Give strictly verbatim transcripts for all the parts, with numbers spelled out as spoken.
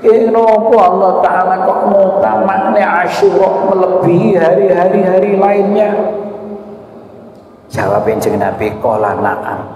Kenapa Allah Ta'ala kok mutamaknya Asyura melebihi hari-hari-hari lainnya? Jawab Kanjeng Nabi, qala na'am.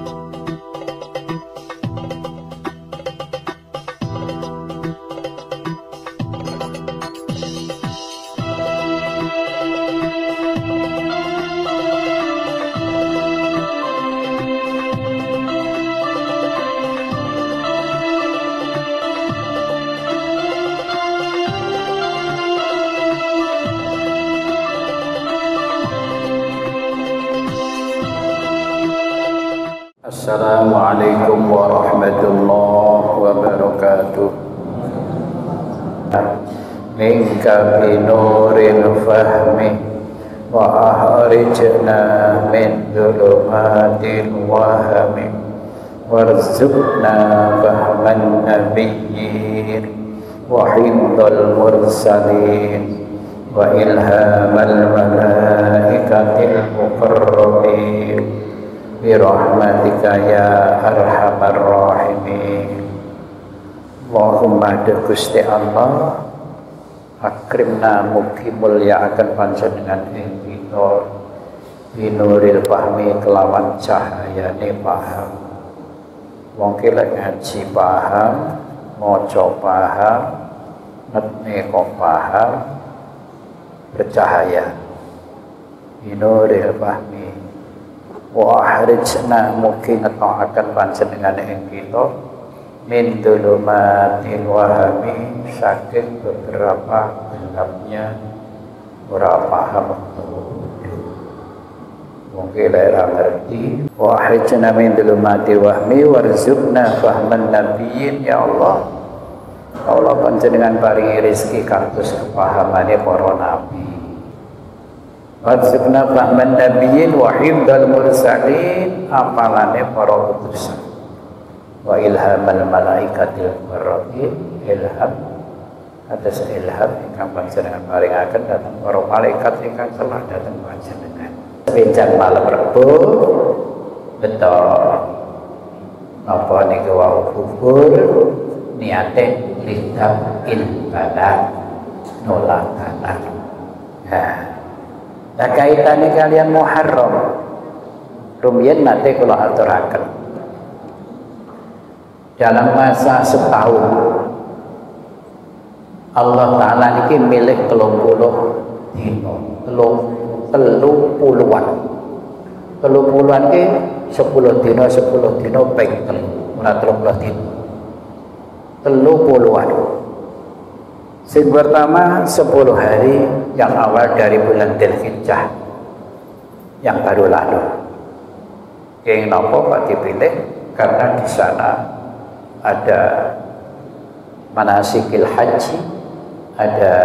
Assalamualaikum warahmatullahi wabarakatuh. Minka binuril fahmi wa ahrijna min dhulumatil wahmi warzuqna fahman nabiyyin wa hifdzal mursalin wa ilhamal malaikatil muqarrabin birahmatika ya arhamar rahimin. Allahumma Gusti Allah akrimna mugi mulyakaken panjenengan ing kita binuril fahmi kelawan cahayane paham. Wong ki lek ngaji paham, maca paham, ngetne kok paham, bercahaya. Binuril fahmi wa ahrijna mugi ngetokaken panjenengan ing kita min dhulumatil wahmi saking beberapa gelapnya ora paham. Mungkin ora ngerti. Wa ahrijna min dhulumatil wahmi warzuqna fahman nabiyyin. Ya Allah, Allah panjenengan paringi rezeki kados kepahamane para nabi. Warzuqna fahman nabiyyin wa hifdzal mursalin, apalane para utusan. Wa ilhamal malaikatil muqarrabin, ilham atas ilham ingkang panjenengan paringaken dhateng para malaikat ingkang telah dhateng panjenengan. Benjang malam Rebo betul napa niku wau kubur niate lidah ilbadah nolak tanah. Nah, kaitannya kalian Muharram rumiyin nate kula aturaken dalam masa setahun Allah Ta'ala niki milih telung puluh dino telung telung puluhan telung puluhan ki sepuluh dino sepuluh dino ping telu ora telung puluh dino telung puluhan. Sing pertama sepuluh hari yang awal dari bulan Dzulhijjah yang baru lalu. Yang nopo Pak dipilih karena di sana ada manasikil haji, ada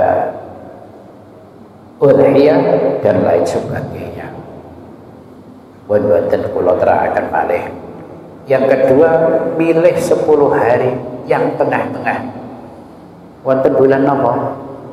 udhiyah dan lain sebagainya. Buat-buatan kula terangkan malih. Yang kedua milih sepuluh hari yang tengah-tengah. Wonten bulan napa?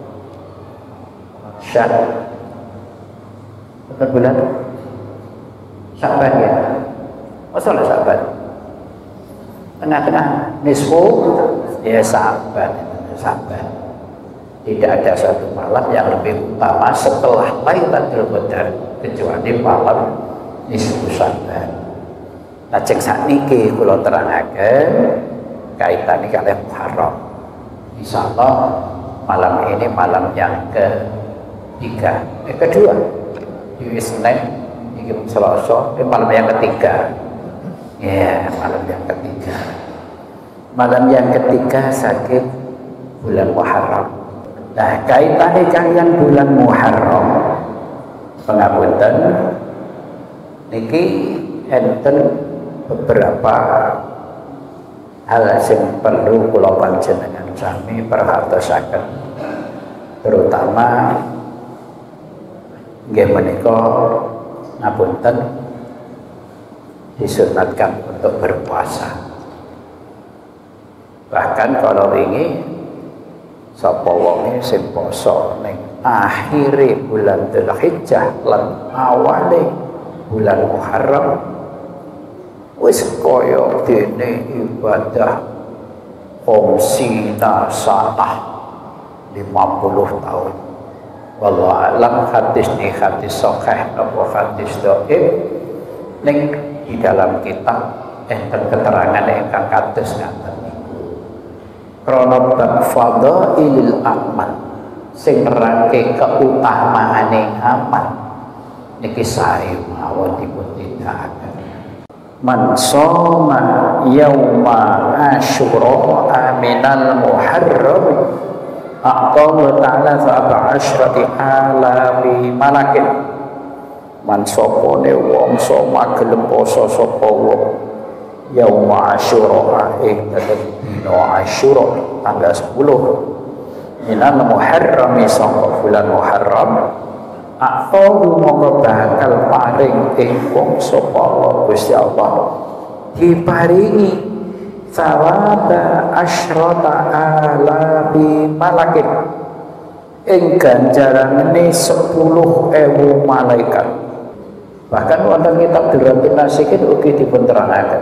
Sya'ban. Wonten bulan Sya'ban ya. Masalah Sya'ban. Tengah-tengah nisfu ya Sya'ban, Sya'ban. Tidak ada satu malam yang lebih utama setelah Lailatul Qadar kecuali malam nisfu Sya'ban. Lajeng sakniki kula terangaken kaitane kalih Muharram. Insyaallah malam ini malam yang ketiga, eh kedua, di Senin, di Selasa, eh, malam yang ketiga, ya yeah, malam yang ketiga, malam yang ketiga sakit bulan Muharram. Nah kaitannya kalian bulan Muharram, pengapunten, niki enten beberapa hal sing perlu kula panjenengan sami perhatosaken, terutama nggih menika ngapunten disunatkan untuk berpuasa. Bahkan kalau wingi sapa wonge sing poso ning akhire bulan Dzulhijjah lan awale bulan Muharram wis kaya dene ibadah Komsina sanah lima puluh tahun. Wallahu alam hadis ni hadis sahih apa hadis dhaif ning di dalam kitab enten keterangan ingkang kados ngaten niku. Krana bab fadhailil amal sing nerangke keutamaane amal niki sae mawon dipun tindakaken. Man shoma yauma asyura aminal muharram aqama ta'ala sab'a asyrati alafi malakin. Man sopone wong soma gelem poso sapa wong yauma asyura ing dalem dina asyura tanggal sepuluh minal muharram sangka bulan muharram atau mongko bakal paring ing wong sapa Allah Gusti Allah diparingi sawaba asyrata alafi malakin ing ganjarane sepuluh ewu malaikat. Bahkan wonten kitab Diratul Nasikin ugi dipun terangaken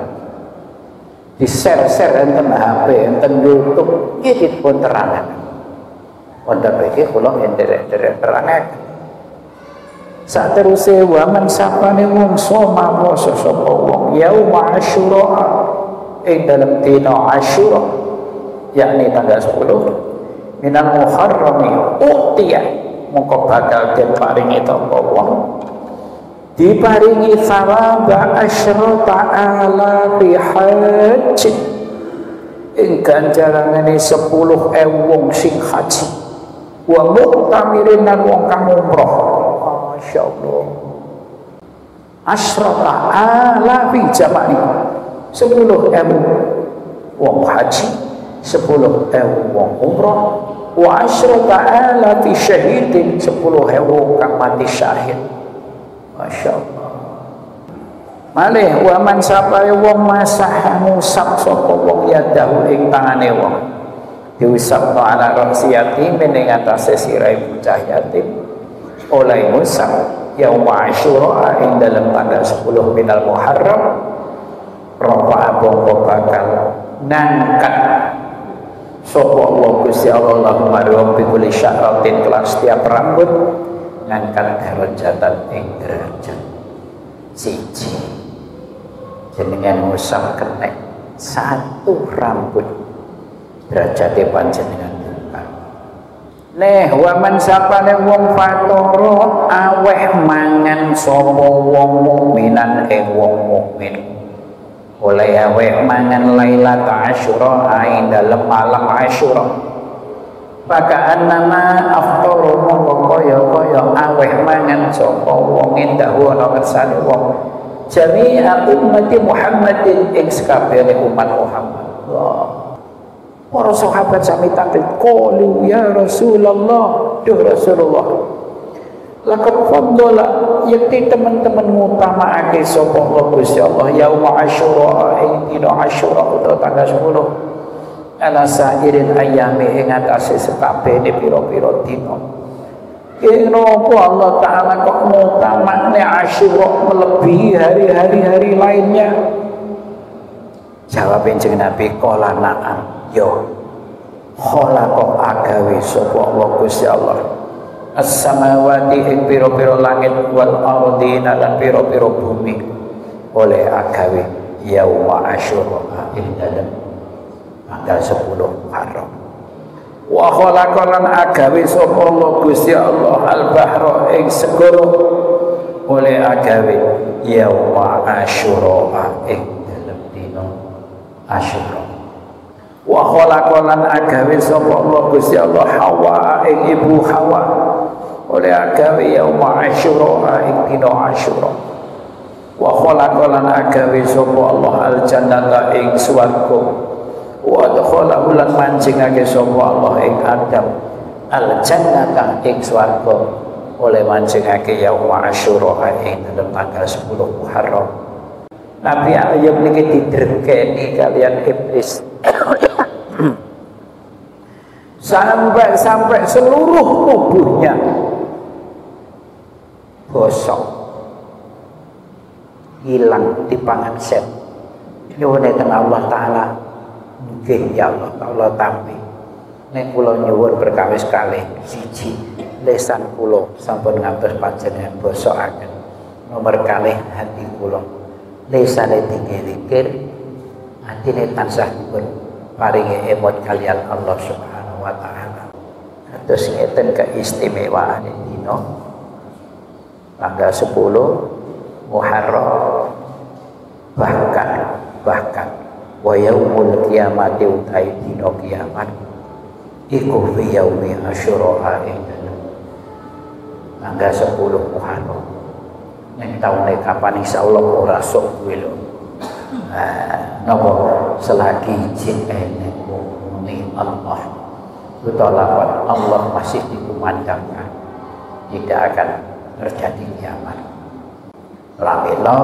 di share-share enten H P enten YouTube nggih dipun terangaken wonten iki kula nderek-nderek terangaken. Sateruse waman sapane wong soma poso sapa wong yauma asyura ing dalem dina asyura yakni tanggal sepuluh minal muharrami utiya mongko bakal den paringi sapa wong diparingi sawaba asyrata alafi haji ing ganjarane sepuluh ewu wong sing haji wa mu'tamirin lan wong kang umroh. Masyaallah asyrata alafi jama'i sepuluh ewu wong haji sepuluh ewu wong umroh wa asyrata alafi syahidin sepuluh ewu kang mati syahid. Masya Allah. Malih waman sapare wong masah ngusap sapa wong yadahu ing tangane wong diusap ala raksiyati ing atase sirahe bocah yatim oleh ngusap yauma asyura ing dalam tanggal sepuluh minal muharram rafa bongko bakal nangkat sapa Allah Gusti Allah Allahumma rabbi kulli sya'ratin kelan setiap rambut ngangkat derajatan ing derajat siji jenengan ngusap kenek satu rambut derajate panjenengan bukan. Neh waman sapane wong fatoro aweh mangan sapa wong mukminan ing wong mukmin oleh aweh mangan lailat asyura ing dalem malam asyura pakaan nama aftaru mongko kaya-kaya aweh mangan sapa wong endahu ana kersane wong jami'a ummati Muhammadin ing sakabehane umat Muhammad. Allah. Para sahabat sami tampil qalu ya Rasulullah, duh Rasulullah laqad faddala yakti teman-teman ngutamaake sapa Allah Gusti Allah yauma asyura ing dina asyura utawa tanggal sepuluh ala sairin ayami ing atase sekabehane pira-pira dina. Kenapa Allah Ta'ala kok ngutamakne asyura melebihi hari-hari hari lainnya? Jawab jeneng Nabi qala na'am. Yo khalaqa agawe sapa Allah Gusti Allah as-samawati ing pira-pira langit wal ardina lan pira-pira bumi oleh agawe yauma asyura ing dalem tanggal sepuluh Muharram wa khalaqa lan agawe sapa Allah Gusti Allah al-bahra ing segara oleh agawe yauma asyura ing dalem dina asyura wa khalaqalan agawe sapa Allah Gusti Allah Hawa ing ibu Hawa oleh agawe yauma asyura ing dina asyura wa khalaqalan agawe sapa Allah al jannata ing swarga wa dakhala lan mancingake sapa Allah ing Adam al jannata ing swarga oleh mancingake yauma asyura ing dalem tanggal sepuluh Muharram. Nabi Ayub niki didrengkeni kalian iblis sampai-sampai seluruh tubuhnya gosok hilang di pangan set nyuwun Allah Ta'ala Nggih ya Allah, Allah tampi. Nek kula nyuwun perkawis kalih siji, lesan kula sampun ngantos panjenengan basokaken. Nomor kalih hati kula. Lesane dikir-dikir, atine tansah dipun paringi emot kalian Allah Subhanahu wa taala. Kados ngeten keistimewaan dina tanggal sepuluh Muharram, bahkan bahkan wa yaumul qiyamati utai dina kiamat iku fi yaumi asyura tanggal sepuluh Muharram. Nek taune kapan insyaallah ora sok kuwi lho. Nah, napa selagi jin enek muni Allah, utalapan Allah masih dikumandangkan, tidak akan terjadi kiamat. Lamela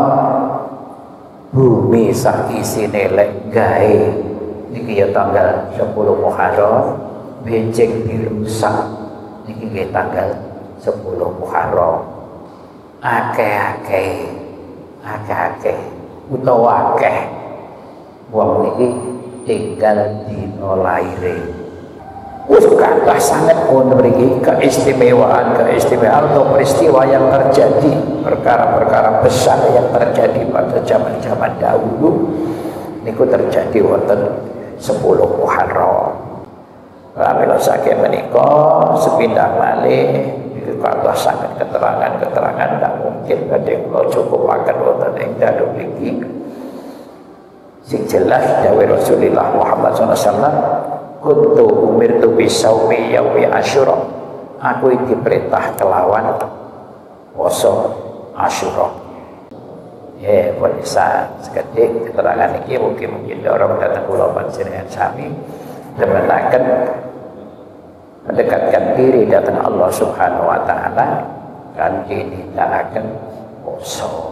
bumi sak isine lek gawe niki ya tanggal sepuluh Muharram, benjing dirusak niki nggih tanggal sepuluh Muharram. Akeh-akeh akeh-akeh utawa akeh wong niki tinggal dina laire. Wis kathah sanget pun mriki keistimewaan keistimewaan atau peristiwa yang terjadi, perkara-perkara besar yang terjadi pada zaman-zaman dahulu niku terjadi wonten sepuluh Muharram. Lamela saking menika sepindah malih niku kathah sanget keterangan-keterangan ndak mungkin badhe kula cukupaken wonten ing dalu mriki. Sing jelas dawuh Rasulullah Muhammad sallallahu alaihi wasallam, kuntu umirtu bisaumi yaumi asyura, aku diperintah kelawan poso Asyura. Ya, bisa seketik keterangan ini mungkin mungkin dorong datang kula panjenengan sami demenaken mendekatkan diri datang Allah Subhanahu wa taala kan ini akan poso.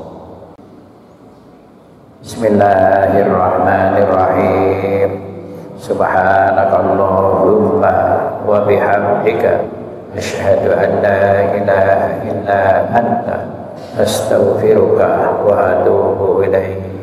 Bismillahirrahmanirrahim. Subhanakallahumma wa bihamdika asyhadu an la ilaha illa anta astaghfiruka wa atubu ilaik.